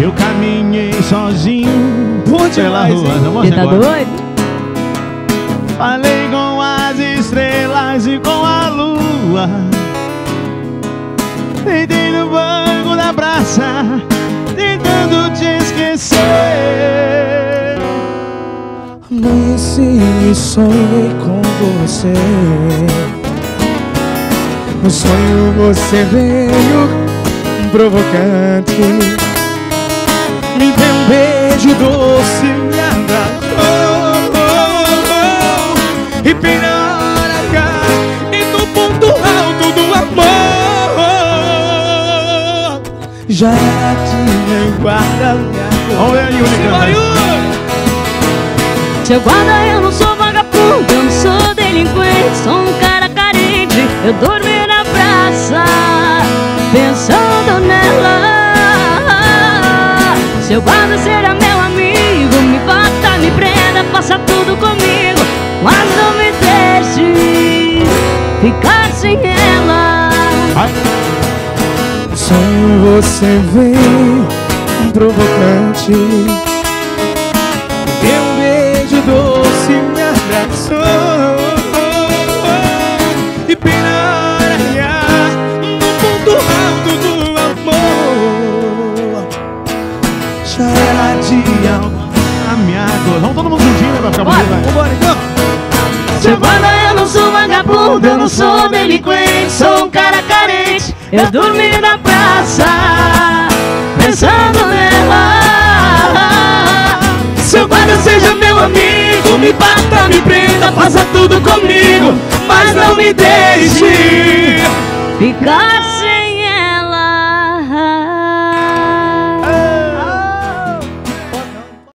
eu caminhei sozinho pela rua. Você tá doido? Falei com as estrelas e com a lua. Deitei no banco da praça, tentando te esquecer. Amanheci e sonhei com você. No sonho você veio provocante. Me deu um beijo doce, me abraçou e bem na hora H, e no ponto alto do amor, já tinha guarda minha cor. Olha aí, Seu guarda, eu não sou vagabundo, eu não sou delinquente, sou um cara carente. Eu dormi na praça, pensando nela. Seu guarda, seja meu amigo, me bata, me prenda, faça tudo comigo, mas não me deixe ficar sem ela. Sonho você veio provocante, deu um beijo doce, me abraçou e bem na hora H, no ponto alto do amor, já era dia. a minha dor. Vamos todo mundo juntinho, né, pra ficar bonito, vai. Vambora, então. Seu guarda, eu não sou vagabundo, eu não sou delinquente, sou um cara carente. Eu dormi na praça, pensando nela. Seu guarda, seja meu amigo, me bata, me prenda, faça tudo comigo, mas não me deixe Ficar